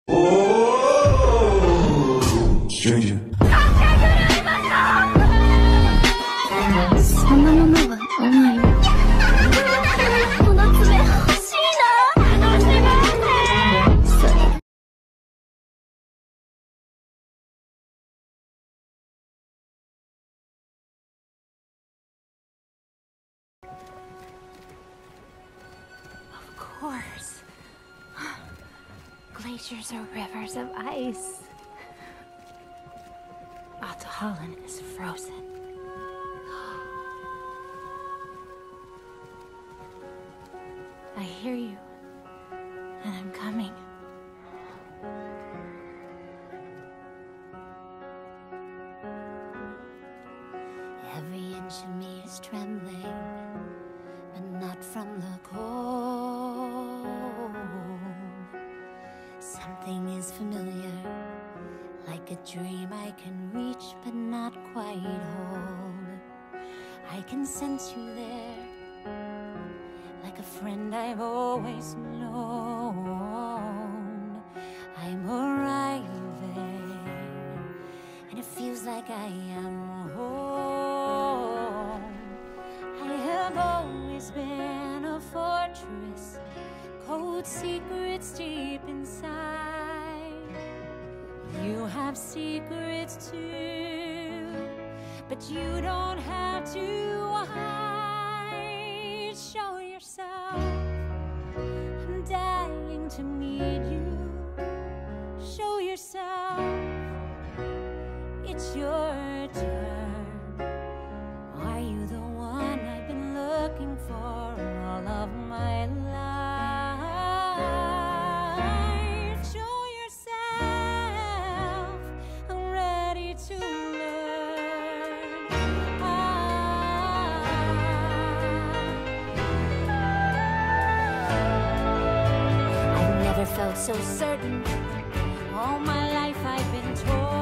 Oh, stranger. そのままはお前のこの爪欲しいな。それ Of course. Glaciers are rivers of ice. Altoholland is frozen. I hear you, and I'm coming. Every inch of me is trembling, but not from the cold. Something is familiar, like a dream I can reach but not quite hold. I can sense you there, like a friend I've always known. I'm arriving, and it feels like I am home. I have always been a fortress, cold secrets deep inside. You have secrets too, but you don't have to hide. Show yourself, I'm dying to meet you. Show yourself, it's your turn. Are you the one I've been looking for all of my life? Show yourself, I'm ready to learn. I've never felt so certain. All my life I've been told